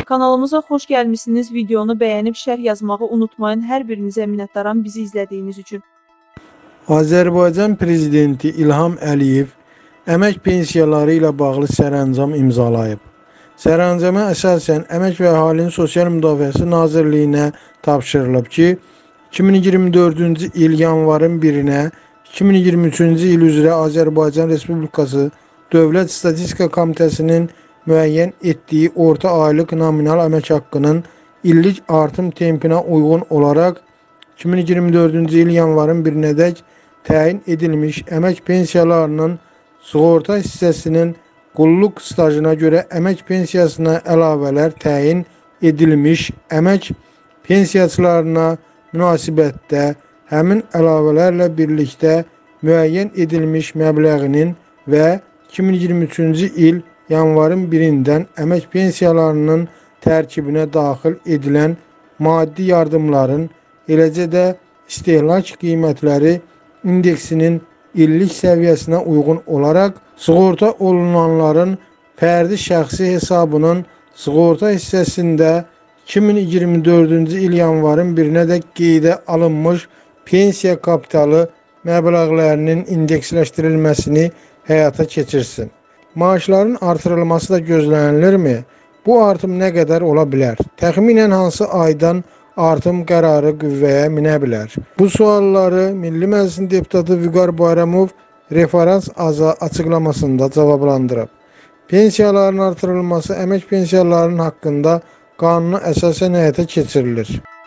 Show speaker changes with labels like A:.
A: Kanalımıza xoş gəlmişsiniz. Videonu bəyənib şərh yazmağı unutmayın. Hər birinizə minnətdaram bizi izlədiyiniz üçün.
B: Azərbaycan Prezidenti İlham Əliyev əmək pensiyaları ilə bağlı sərəncam imzalayıb. Sərəncama əsasən Əmək və Əhalinin Sosial Müdafiəsi Nazirliyinə tapşırılıb ki, 2024-cü il yanvarın 1-nə 2023-cü il üzrə Azərbaycan Respublikası Dövlət Statistika Komitəsinin müəyyən etdiyi orta aylıq nominal əmək haqqının illik artım tempinə uyğun olaraq 2024-cü il yanvarın 1-nədək təyin edilmiş əmək pensiyalarının sığorta hissəsinin qulluq stajına görə əmək pensiyasına əlavələr təyin edilmiş əmək pensiyaçılarına münasibətdə həmin əlavələrlə birlikdə müəyyən edilmiş məbləğinin və 2023-cü il yanvarın 1-dən əmək pensiyalarının tərkibinə daxil edilən maddi yardımların, eləcə də istehlak qiymətləri indeksinin illik səviyyəsinə uyğun olaraq sığorta olunanların fərdi şəxsi hesabının sığorta hissəsində 2024-cü il yanvarın 1-nədək qeydə alınmış pensiya kapitalı məbləğlərinin indeksləşdirilməsini həyata keçirsin. Maaşların artırılması da gözlənilirmi? Bu artım nə qədər ola bilər? Təxminən hansı aydan artım qərarı qüvvəyə minə bilər? Bu sualları Milli Məclisin deputatı Vüqar Bayramov referans açıqlamasında cavablandırıb. Pensiyaların artırılması əmək pensiyalarının haqqında qanuna əsasən həyata keçirilir.